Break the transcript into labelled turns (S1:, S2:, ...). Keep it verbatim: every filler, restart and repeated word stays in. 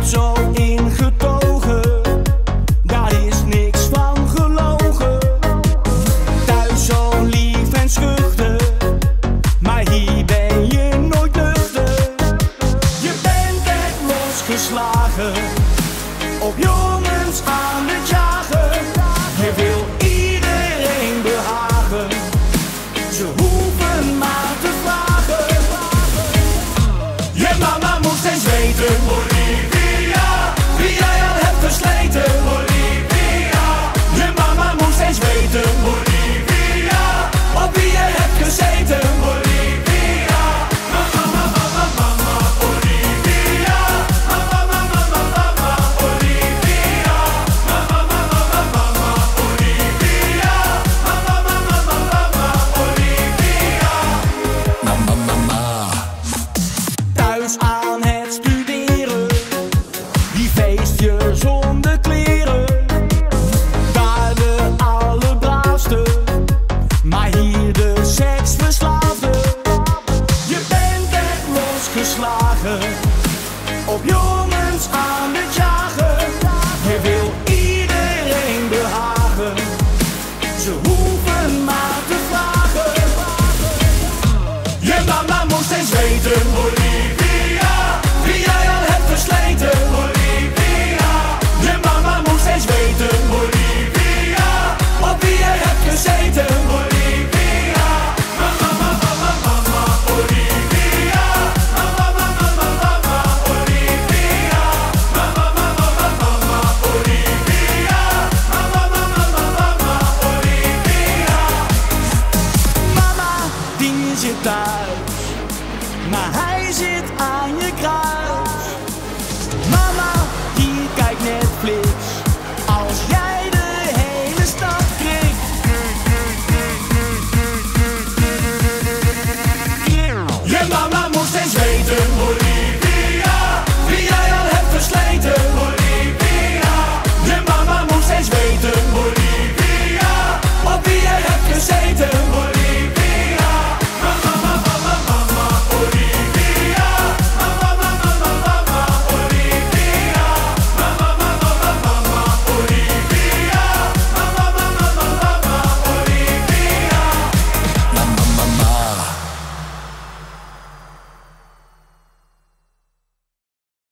S1: hebt zo ingetogen, daar is niks van gelogen. Thuis zo lief en schuchter, maar hier ben je nooit nuchter. Je bent echt losgeslagen, op jongens aan het jagen. Je wil iedereen behagen, ze hoeven maar te vragen. Je mama moest eens weten, Olivia, wie jij al hebt versleten. Olivia, je mama moest eens weten, Olivia, op wie je hebt gezeten. Olivia, mama, mama, mama, mama, Olivia, mama, mama, mama, mama, Olivia, mama, mama, mama, mama, Olivia, mama, mama, mama, mama, Olivia. Mama, mama. Thuis aan het studeren, die feestje zonder kleren. Daar de allerbraafste, maar hier de seksverslaafde. Je bent echt losgeslagen, op jongens aan het jagen.